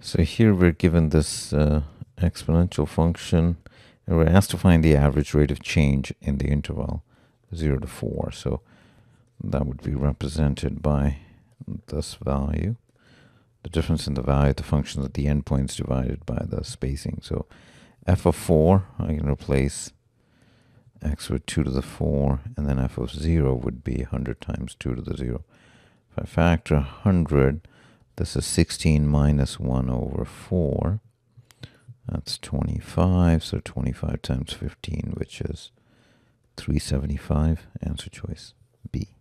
So here we're given this exponential function, and we're asked to find the average rate of change in the interval 0 to 4. So that would be represented by this value, the difference in the value of the function at the endpoints divided by the spacing. So f of 4, I can replace x with 2 to the 4, and then f of 0 would be 100 times 2 to the 0. If I factor 100, this is 16 minus 1 over 4. That's 25, so 25 times 15, which is 375. Answer choice B.